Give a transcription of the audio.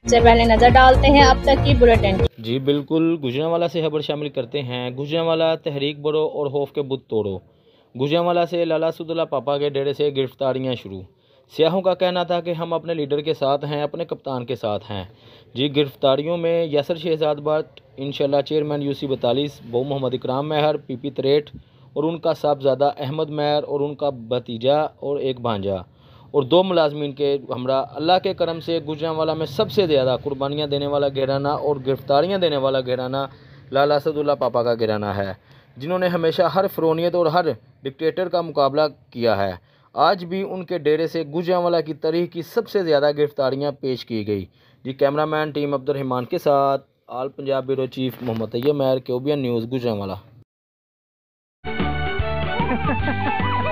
सबसे पहले नजर डालते हैं अब तक की बुलेटिन। जी बिल्कुल, गुजरांवाला से खबर शामिल करते हैं। गुजरांवाला तहरीक बढ़ो और खौफ के बुत तोड़ो। गुजरांवाला से लाला सदुल्ला पापा के डेरे से गिरफ्तारियां शुरू। सियाहों का कहना था कि हम अपने लीडर के साथ हैं, अपने कप्तान के साथ हैं। जी गिरफ्तारियों में यासर शहजाद भट्ट, इंशाल्लाह चेयरमैन यूसी 42, बहू मोहम्मद इकराम महर, पीपी 63 और उनका साहबजादा अहमद महर और उनका भतीजा और एक भांजा और 2 मुलाजमीन के हमरा। अल्लाह के करम से गुजरांवाला में सबसे ज़्यादा कुर्बानियाँ देने वाला घराना और गिरफ्तारियाँ देने वाला घराना लाला सदुल्ला पापा का घराना है, जिन्होंने हमेशा हर फ़िरौनियत और हर डिक्टेटर का मुकाबला किया है। आज भी उनके डेरे से गुजरांवाला की तारीख की सबसे ज़्यादा गिरफ्तारियाँ पेश की गई। जी कैमरामैन टीम अब्दुर्रहमान के साथ all Punjab bureau chief Mohammad Tayyab Mehar, क्यूबियन न्यूज़, गुजरांवाला।